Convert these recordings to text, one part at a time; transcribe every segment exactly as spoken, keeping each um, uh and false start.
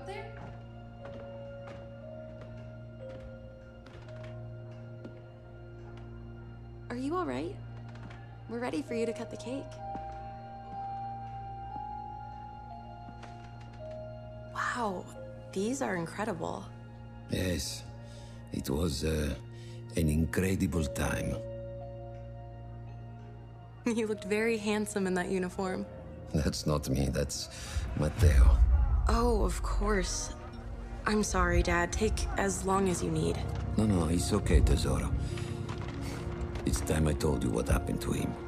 there? Are you all right? We're ready for you to cut the cake. Wow, these are incredible. Yes, it was uh, an incredible time. You looked very handsome in that uniform. That's not me, that's Matteo. Oh, of course. I'm sorry, Dad. Take as long as you need. No, no, it's okay, Tesoro. It's time I told you what happened to him.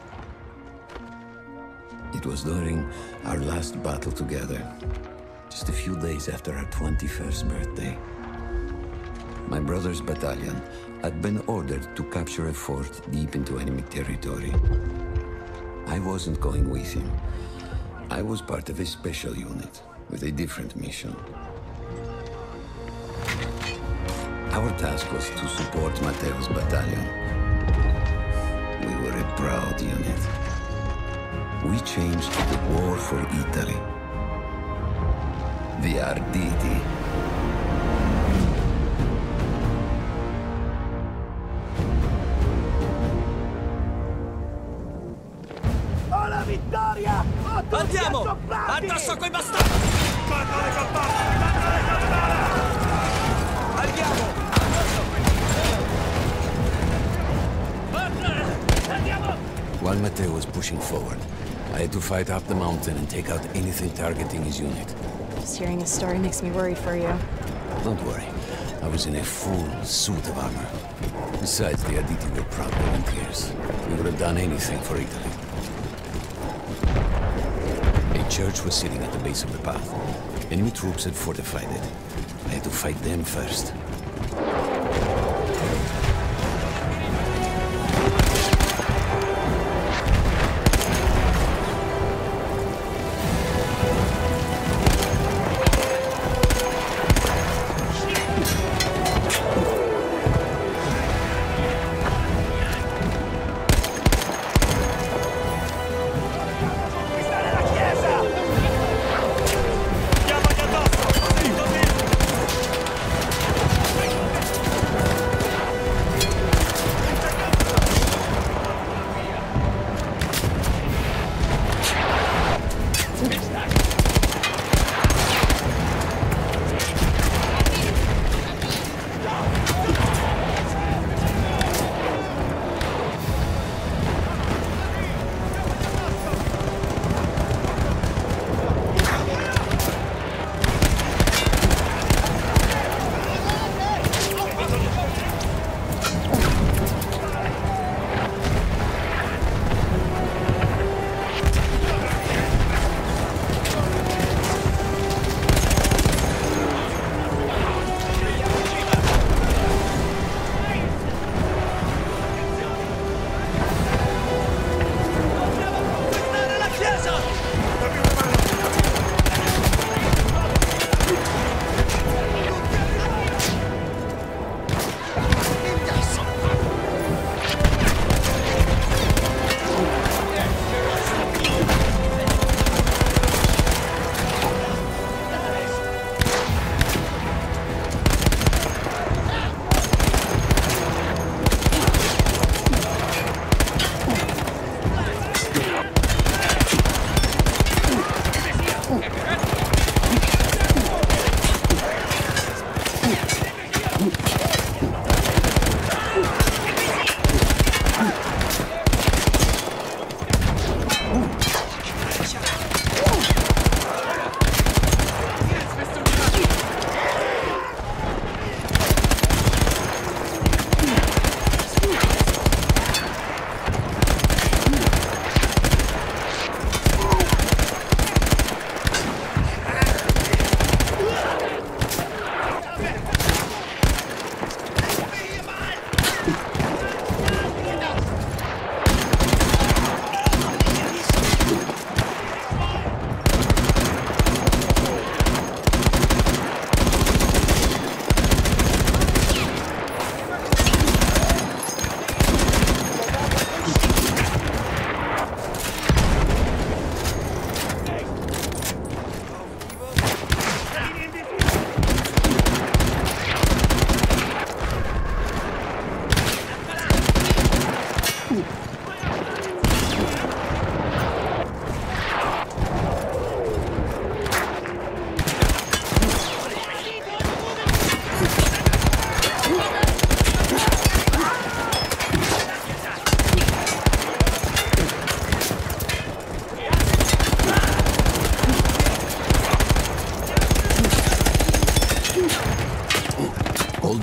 It was during our last battle together, just a few days after our twenty-first birthday. My brother's battalion had been ordered to capture a fort deep into enemy territory. I wasn't going with him. I was part of a special unit with a different mission. Our task was to support Matteo's battalion. We were a proud unit. We changed to the war for Italy. The Arditi. Ho la vittoria! Ho tutti Andiamo! assoppati! Addosso a quei bastardi! Quando le campane! Quando le campane! Andiamo! Andiamo! While Matteo was pushing forward, I had to fight up the mountain and take out anything targeting his unit. Just hearing his story makes me worried for you. Don't worry, I was in a full suit of armor. Besides, the Arditi were proud volunteers. We would have done anything for Italy. A church was sitting at the base of the path. Enemy troops had fortified it. I had to fight them first.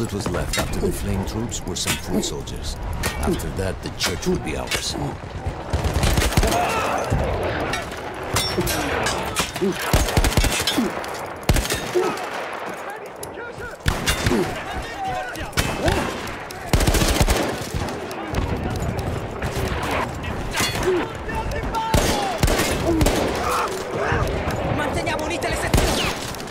that was left after the flame troops were some foot soldiers. After that, the church would be ours. Manteniamo unite le sezioni!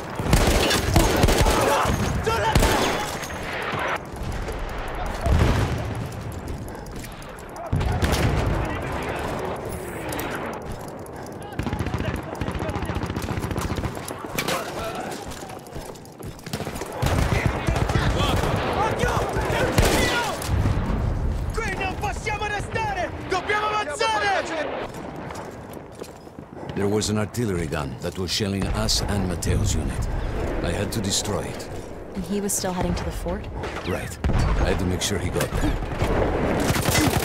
There was an artillery gun that was shelling us and Matteo's unit. I had to destroy it. And he was still heading to the fort? Right. I had to make sure he got there.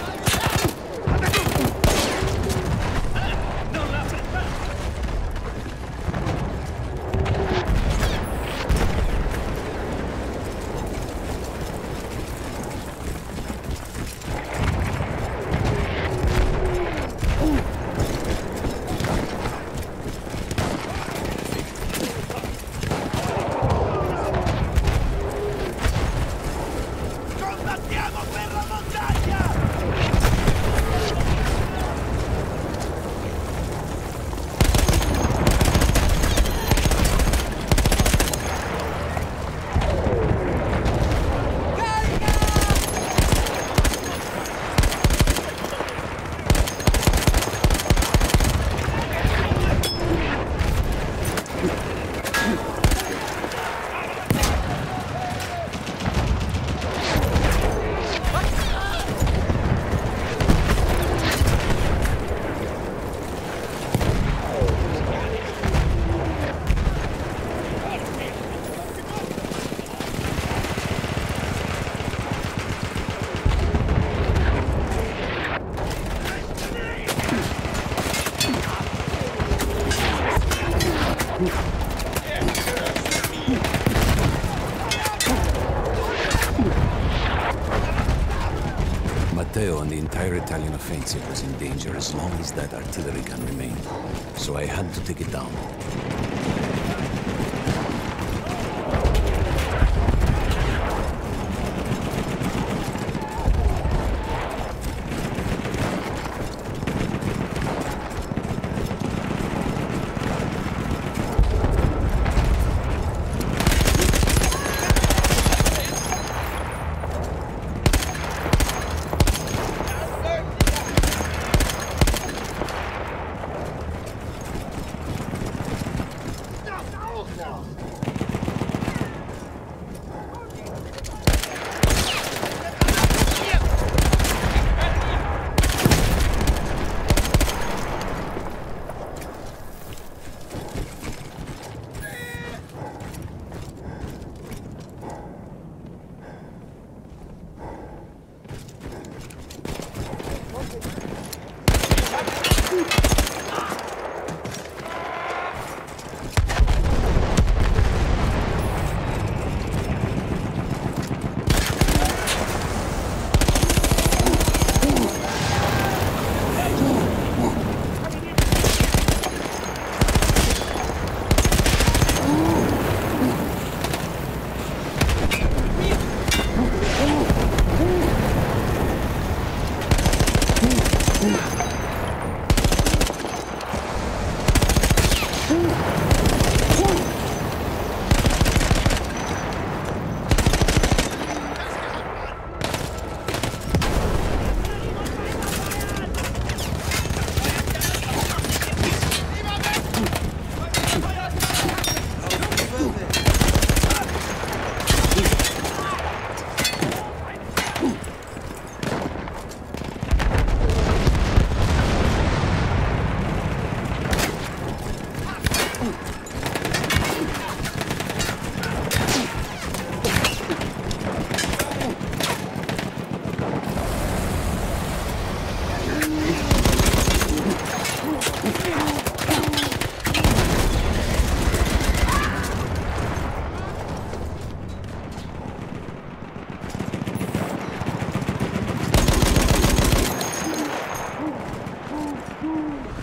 Matteo and the entire Italian offensive was in danger as long as that artillery gun remained. So I had to take it down.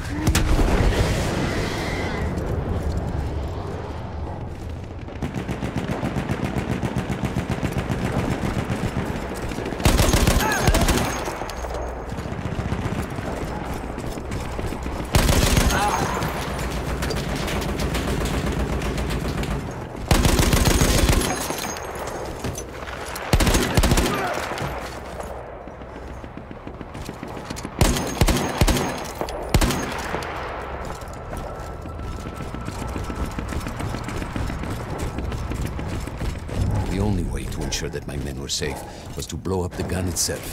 The only way to ensure that my men were safe was to blow up the gun itself.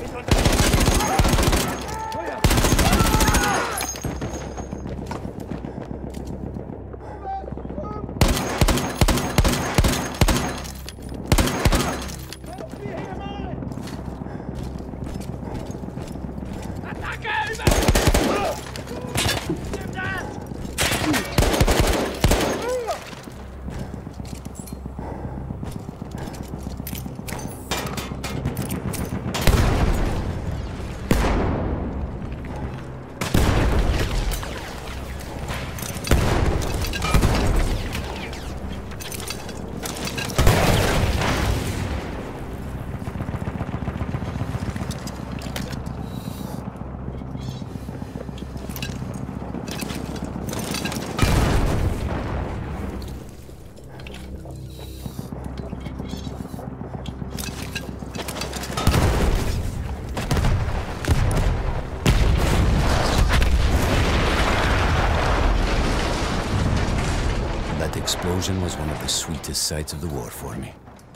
That explosion was one of the sweetest sights of the war for me.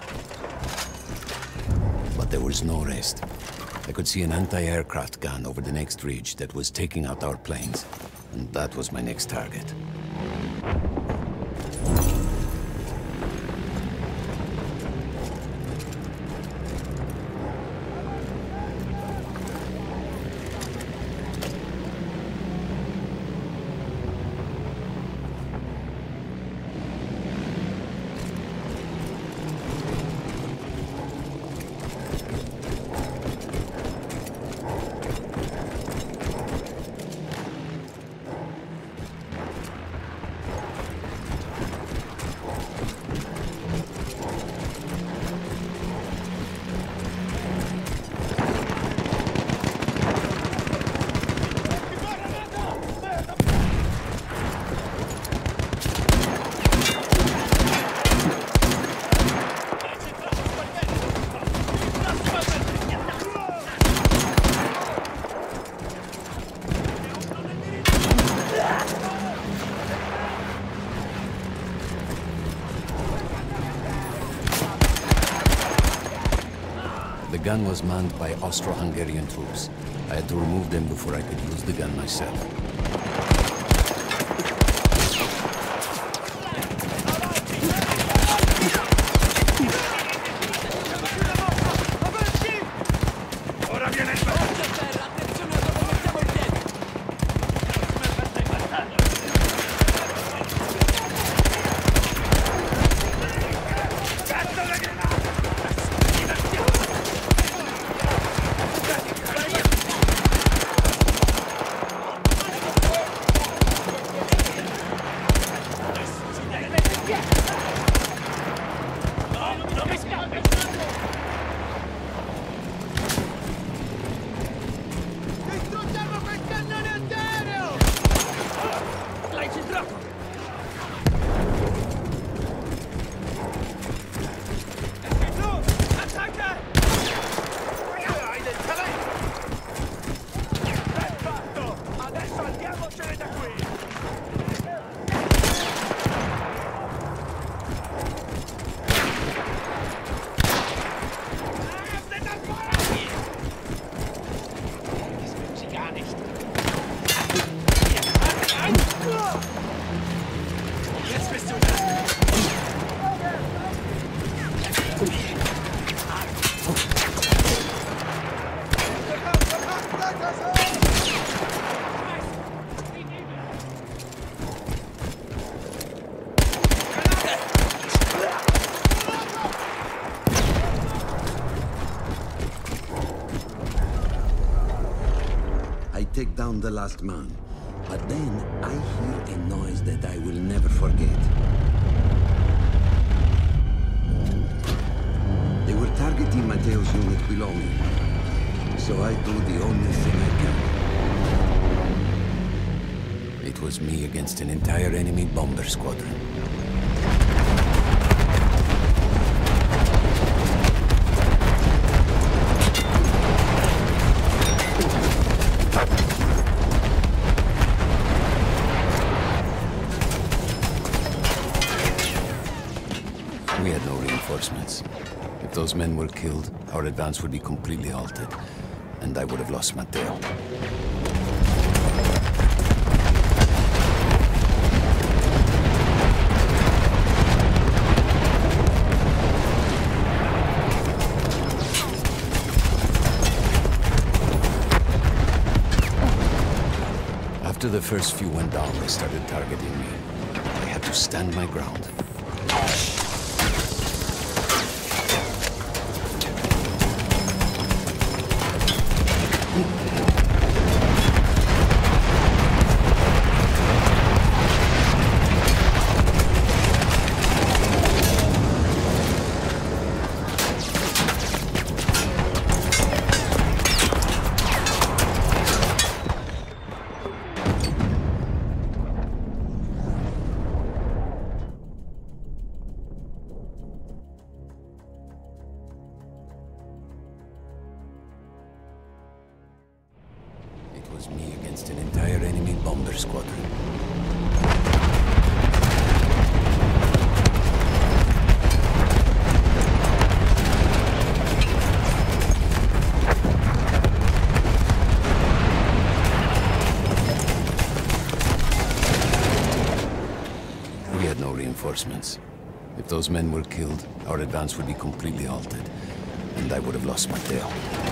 But there was no rest. I could see an anti-aircraft gun over the next ridge that was taking out our planes, and that was my next target. The gun was manned by Austro-Hungarian troops. I had to remove them before I could use the gun myself. Take down the last man. But then I hear a noise that I will never forget. They were targeting Matteo's unit below me. So I do the only thing I can. It was me against an entire enemy bomber squadron. We had no reinforcements. If those men were killed, our advance would be completely halted, and I would have lost Matteo. After the first few went down, they started targeting me. I had to stand my ground. It was me against an entire enemy bomber squadron. We had no reinforcements. If those men were killed, our advance would be completely halted, and I would have lost Matteo.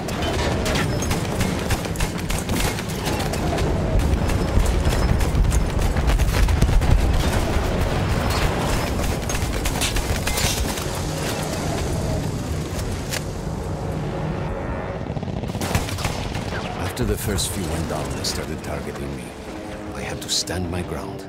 After the first few went down, they started targeting me. I had to stand my ground.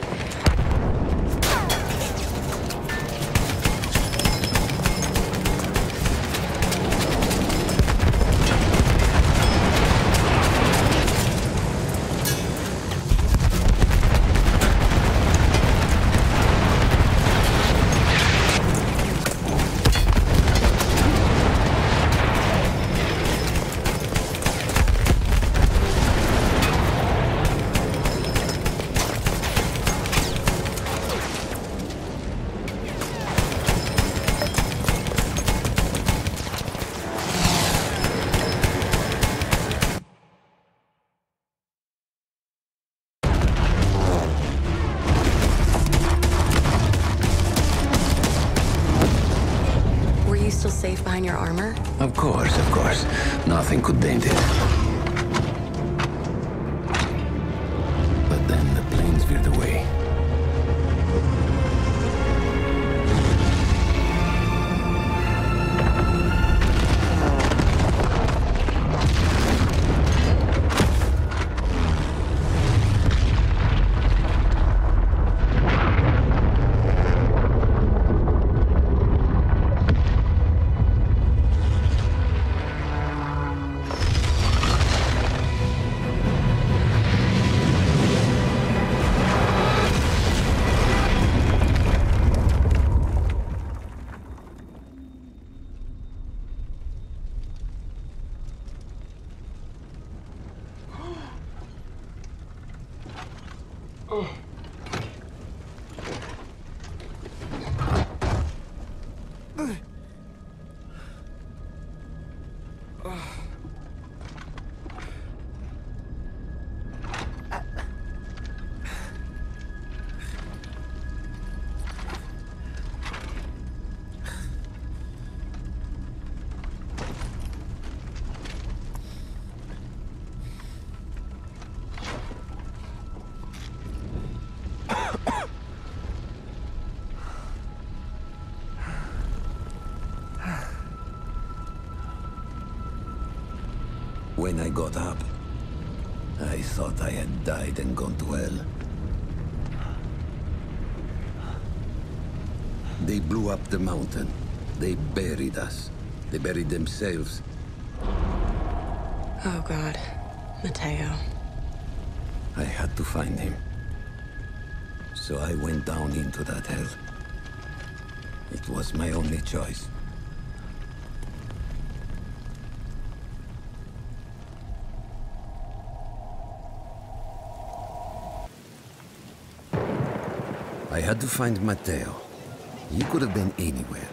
Still safe behind your armor? Of course, of course. Nothing could dent it. But then the planes veered away. When I got up, I thought I had died and gone to hell. They blew up the mountain. They buried us. They buried themselves. Oh, God. Mateo. I had to find him. So I went down into that hell. It was my only choice. I had to find Mateo. He could have been anywhere.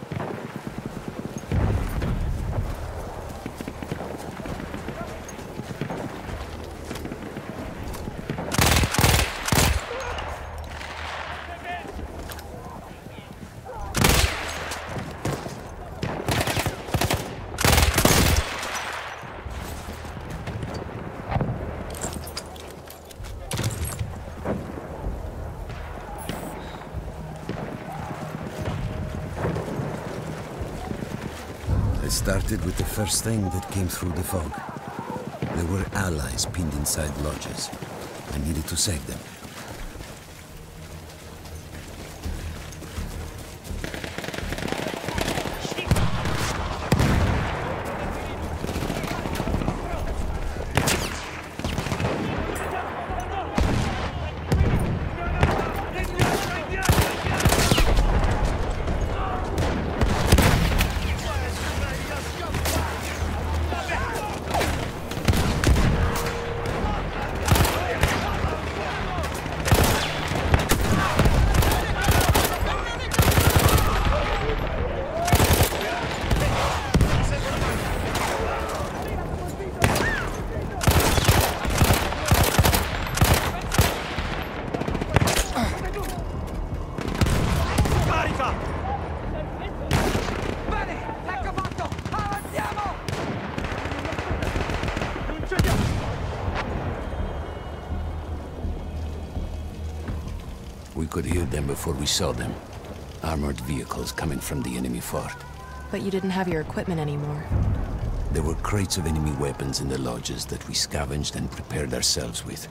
Started with the first thing that came through the fog. There were allies pinned inside lodges. I needed to save them. We could hear them before we saw them. Armored vehicles coming from the enemy fort. But you didn't have your equipment anymore. There were crates of enemy weapons in the lodges that we scavenged and prepared ourselves with.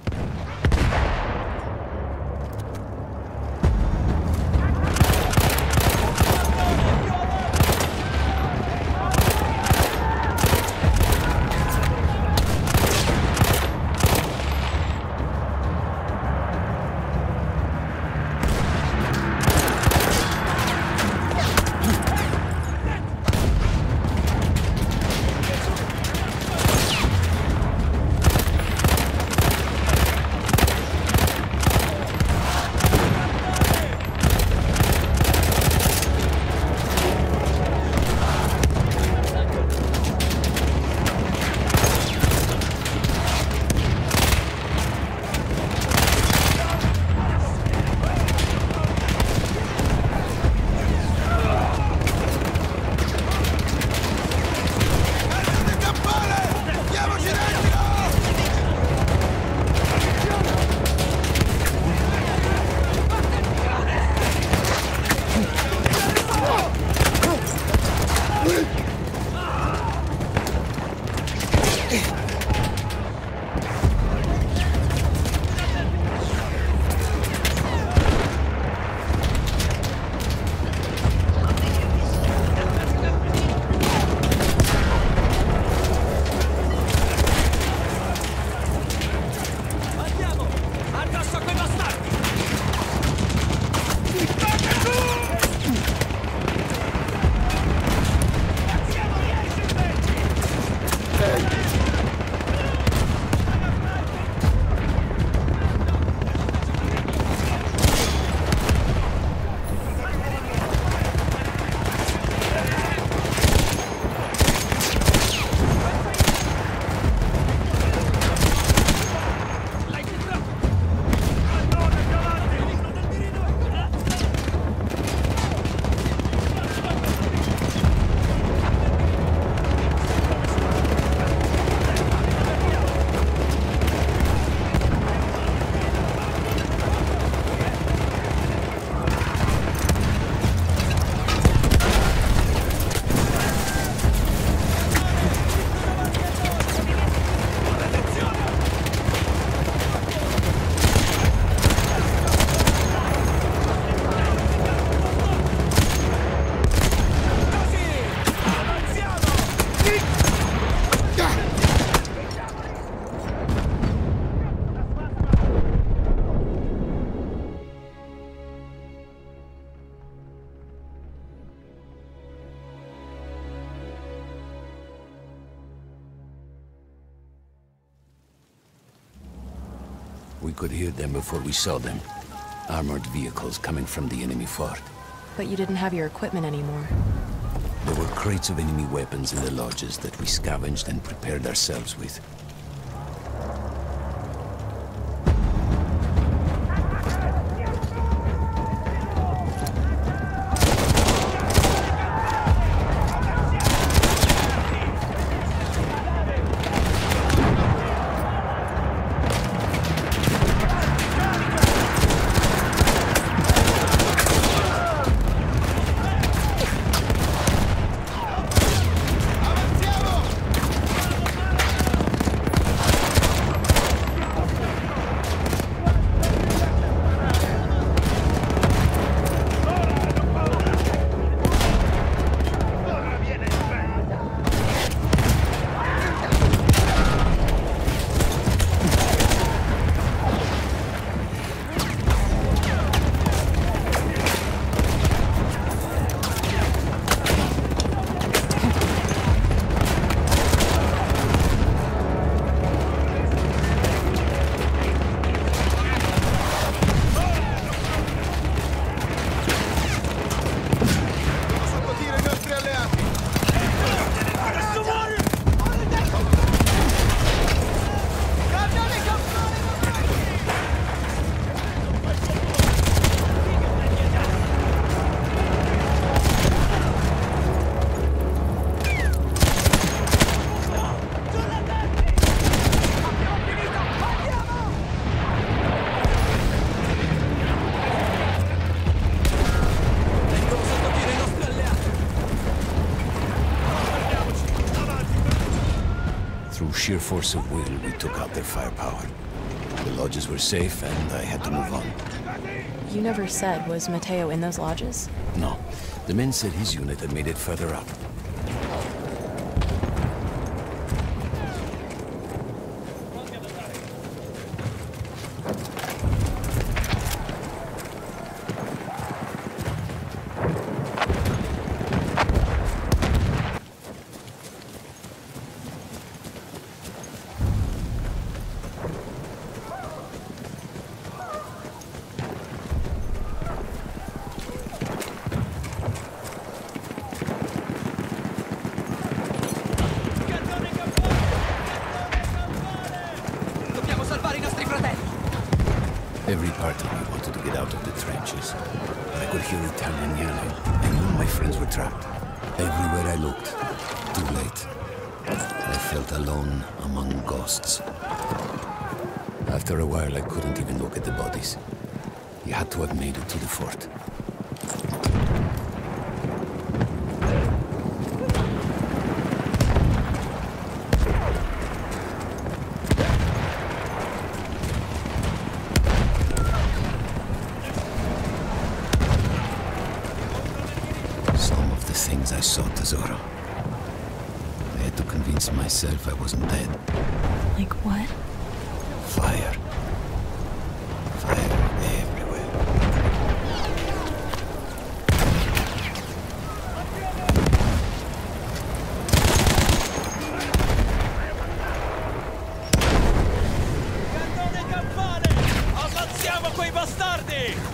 could hear them before we saw them. Armored vehicles coming from the enemy fort. But you didn't have your equipment anymore. There were crates of enemy weapons in the lodges that we scavenged and prepared ourselves with. Through sheer force of will, we took out their firepower. The lodges were safe, and I had to move on. You never said, was Mateo in those lodges? No. The men said his unit had made it further up. Every part of me wanted to get out of the trenches. I could hear Italian yelling. I knew my friends were trapped. Everywhere I looked, too late. I felt alone among ghosts. After a while, I couldn't even look at the bodies. You had to have made it to the fort. Things I saw, Tesoro. I had to convince myself I wasn't dead. Like what? Fire. Fire everywhere. Cannone campane! Ammazziamo quei bastardi!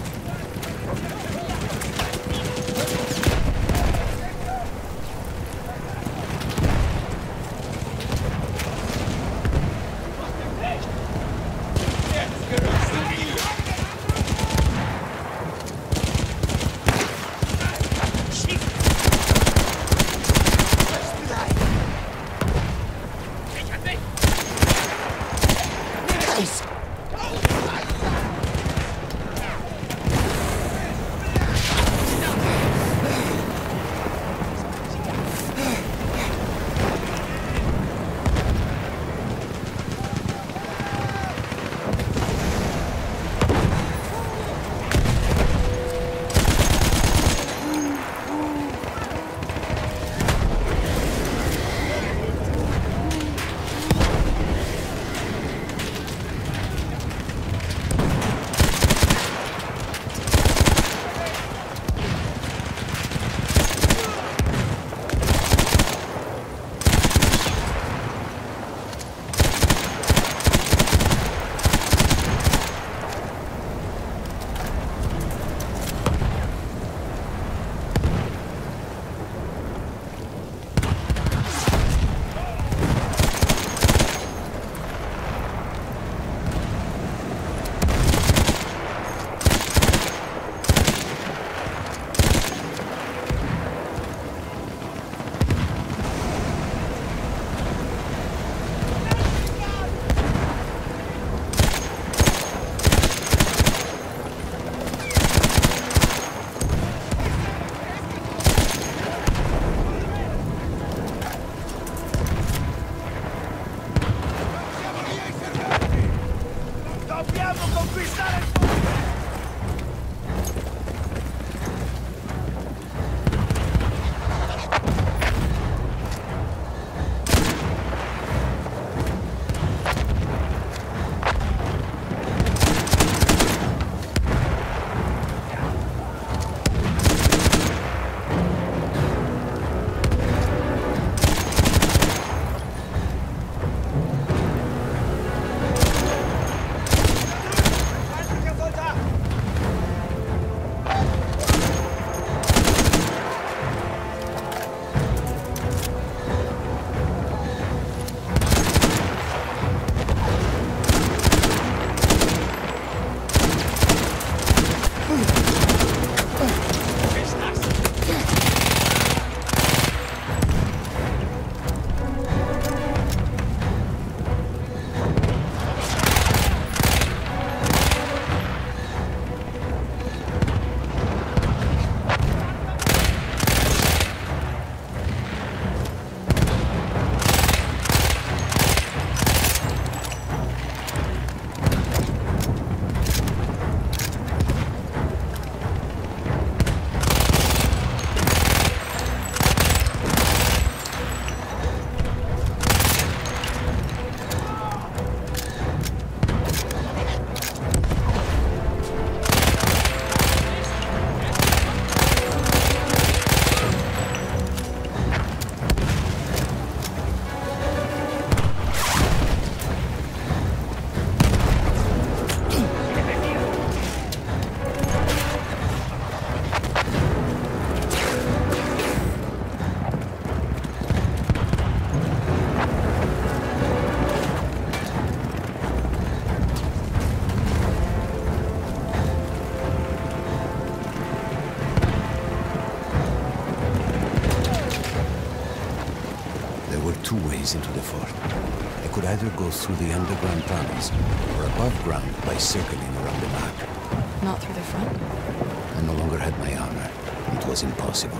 ways into the fort. I could either go through the underground tunnels or above ground by circling around the back. Not through the front? I no longer had my armor. It was impossible.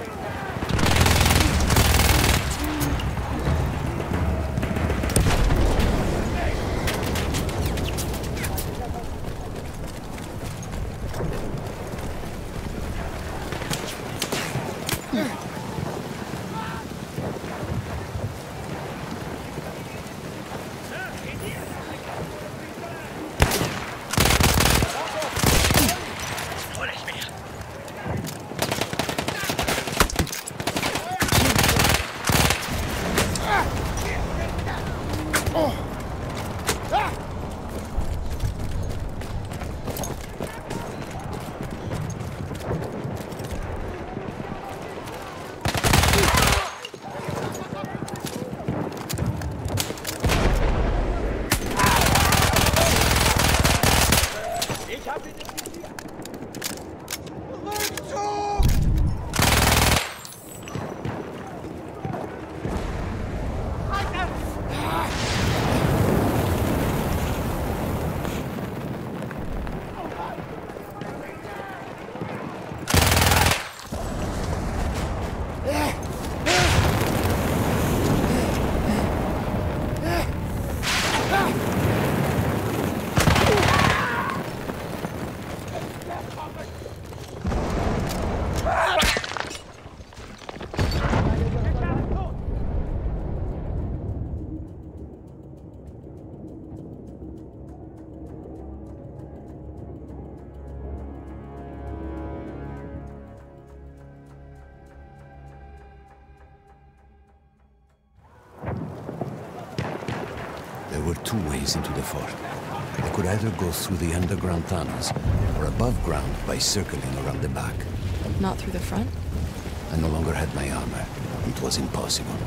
There were two ways into the fort. I could either go through the underground tunnels or above ground by circling around the back. Not through the front? I no longer had my armor. It was impossible.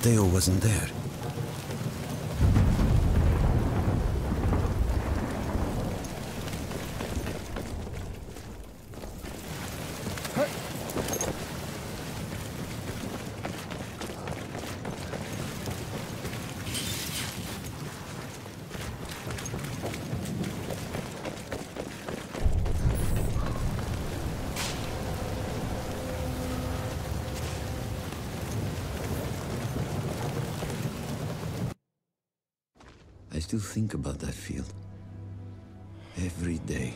Matteo wasn't there. I still think about that field. Every day.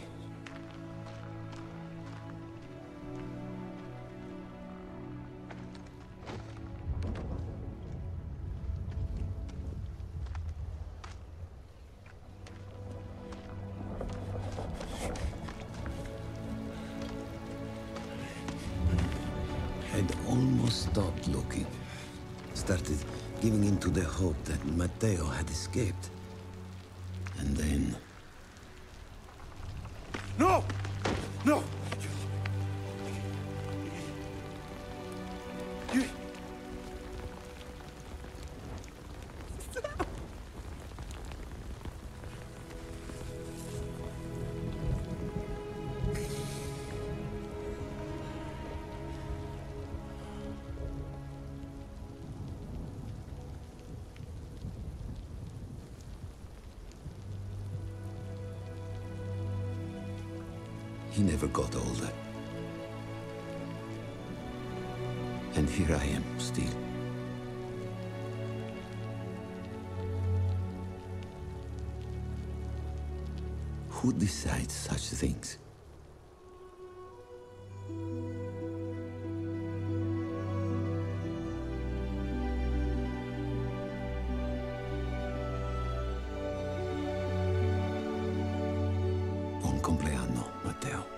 I'd almost stopped looking. Started giving in to the hope that Matteo had escaped. And then... No! No! You... He never got older. And here I am, still. Who decides such things? Buon compleanno, Matteo.